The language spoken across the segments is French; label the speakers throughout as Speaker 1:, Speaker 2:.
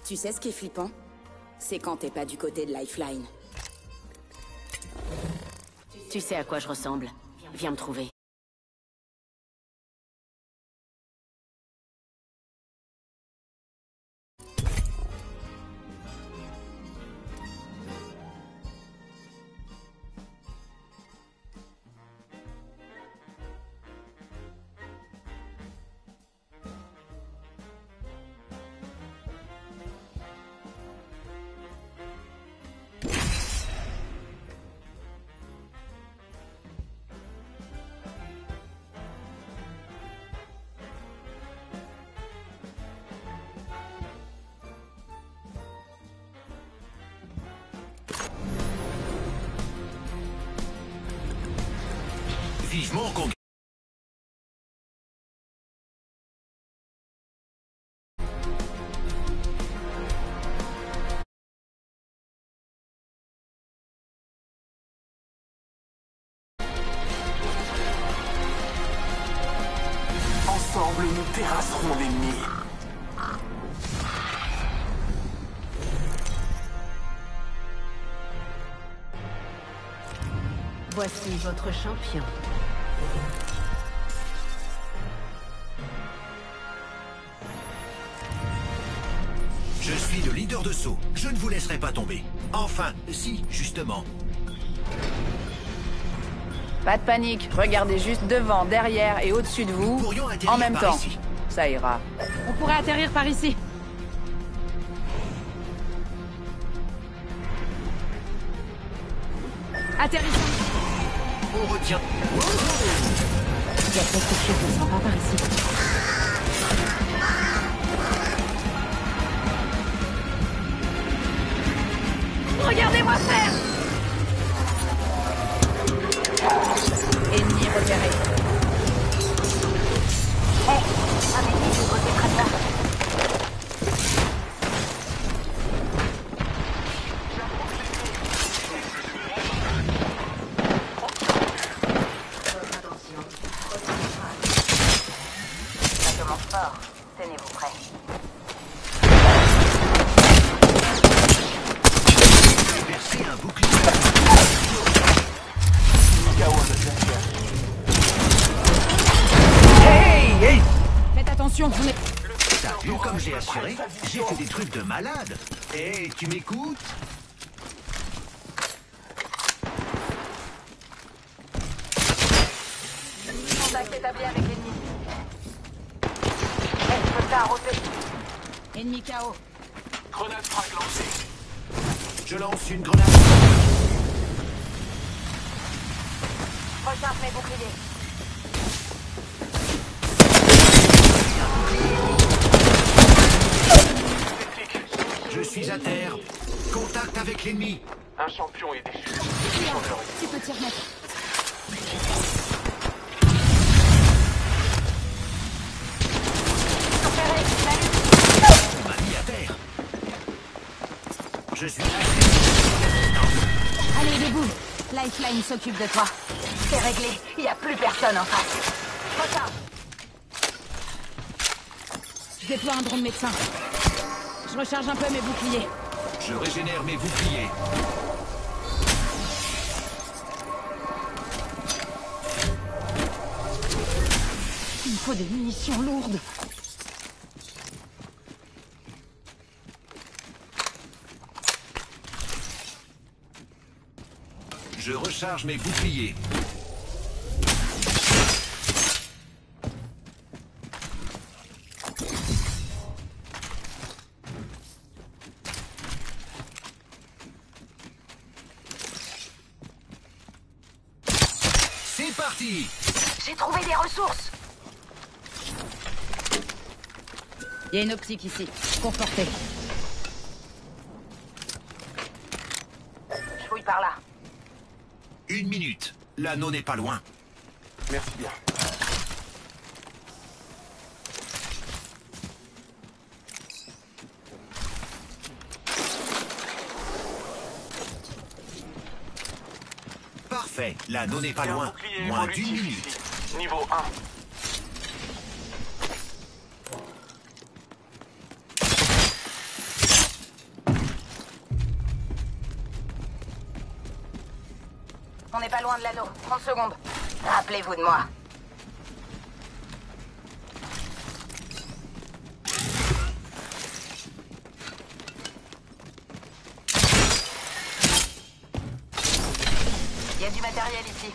Speaker 1: Tu sais ce qui est flippant? C'est quand t'es pas du côté de Lifeline.
Speaker 2: Tu sais à quoi je ressemble. Viens me trouver.
Speaker 3: Vivement qu'on...
Speaker 4: Ensemble, nous terrasserons l'ennemi.
Speaker 2: Voici votre champion.
Speaker 3: Je suis le leader de saut. Je ne vous laisserai pas tomber. Enfin, si, justement.
Speaker 5: Pas de panique, regardez juste devant, derrière et au-dessus de vous,
Speaker 3: Nous pourrions atterrir
Speaker 5: en même
Speaker 3: par
Speaker 5: temps.
Speaker 3: ici.
Speaker 5: Ça ira.
Speaker 2: On pourrait atterrir par ici. Atterrissons.
Speaker 3: On retient.
Speaker 2: Il y a quelque chose de sympa par ici. Regardez-moi faire!
Speaker 5: Ennemi repéré.
Speaker 2: Un ennemi du côté près de moi. Ça commence fort. Tenez-vous prêts.
Speaker 3: Verser un bouclier.
Speaker 5: Faites attention, vous n'êtes...
Speaker 3: T'as vu comme j'ai assuré? J'ai fait des trucs de malade. Hé, tu m'écoutes?
Speaker 2: Contact établi avec l'ennemi. Est-ce que ça a roté?
Speaker 5: Ennemi KO.
Speaker 4: Grenade frag lancée.
Speaker 3: Je lance une grenade.
Speaker 2: Recharge mes boucliers.
Speaker 3: Je suis à terre. Contact avec l'ennemi.
Speaker 4: Un champion est déchu.
Speaker 5: Tu peux t'y remettre.
Speaker 3: On m'a mis à terre. Je suis
Speaker 5: Allez, debout. Lifeline s'occupe de toi.
Speaker 2: C'est réglé. Il n'y a plus personne en face. Recharge.
Speaker 5: Je déploie un drone médecin. Je recharge un peu mes boucliers.
Speaker 3: Je régénère mes boucliers.
Speaker 5: Il me faut des munitions lourdes.
Speaker 3: Je recharge mes boucliers. C'est parti!
Speaker 2: J'ai trouvé des ressources.
Speaker 5: Il y a une optique ici. Confortée.
Speaker 2: Je fouille par là.
Speaker 3: 1 minute. L'anneau n'est pas loin.
Speaker 4: Merci bien.
Speaker 3: Parfait. L'anneau n'est pas
Speaker 4: Et un
Speaker 3: loin.
Speaker 4: bouclier
Speaker 3: Moins d'1
Speaker 4: évolutif
Speaker 3: minute.
Speaker 4: ici. Niveau 1.
Speaker 2: On n'est pas loin de l'anneau. 30 secondes. Rappelez-vous de moi. Il y a du matériel ici.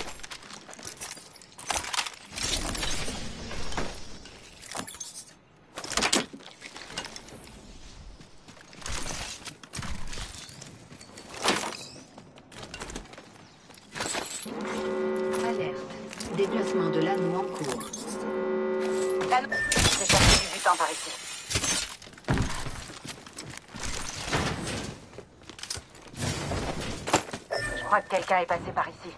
Speaker 6: Alerte. Déplacement de l'anneau en cours.
Speaker 2: L'anneau. J'ai cherché du butin par ici. Je crois que quelqu'un est passé par ici.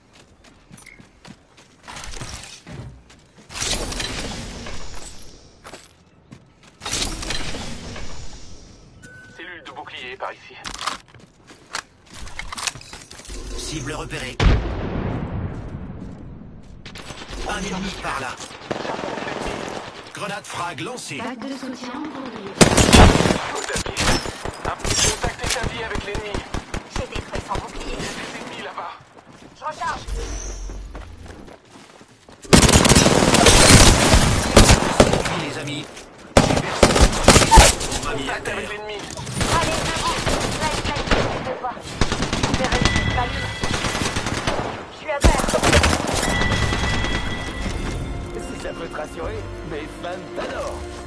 Speaker 4: Cellule de bouclier par ici.
Speaker 3: Cible repérée. Un ennemi par là. Grenade frag lancée.
Speaker 6: Pack de soutien en cours de
Speaker 4: Faut d'appuyer. Contact établi avec l'ennemi.
Speaker 2: J'ai détruit son bouclier.
Speaker 4: Des ennemis là-bas.
Speaker 2: Je recharge.
Speaker 3: Puis les amis. On m'a mis à
Speaker 4: Contact avec
Speaker 3: terre.
Speaker 4: l'ennemi.
Speaker 2: Allez, debout. Là, de voir. J'ai réussi. M'allume. Je suis à terre.
Speaker 7: Si ça peut te rassurer, mes fans t'adorent.